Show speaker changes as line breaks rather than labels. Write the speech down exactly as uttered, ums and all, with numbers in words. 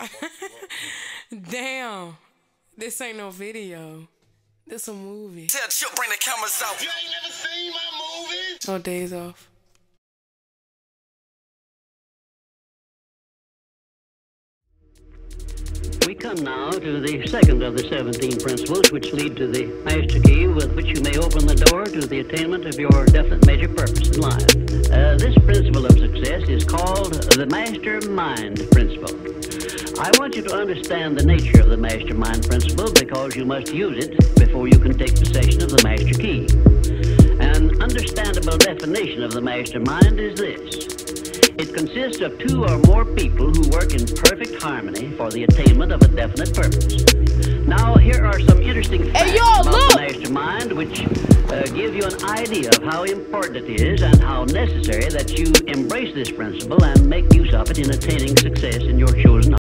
Damn. This ain't no video. This a movie.
Tell Chip bring the cameras out. You ain't never seen my movie?
No Days Off.
We come now to the second of the seventeen principles which lead to the master key with which you may open the door to the attainment of your definite major purpose in life. Uh, this principle of success is called the mastermind principle. I want you to understand the nature of the mastermind principle because you must use it before you can take possession of the master key. An understandable definition of the mastermind is this. It consists of two or more people who work in perfect harmony for the attainment of a definite purpose. Now, here are some interesting facts
hey, yo,
about
look.
the mastermind which uh, give you an idea of how important it is and how necessary that you embrace this principle and make use of it in attaining success in your chosen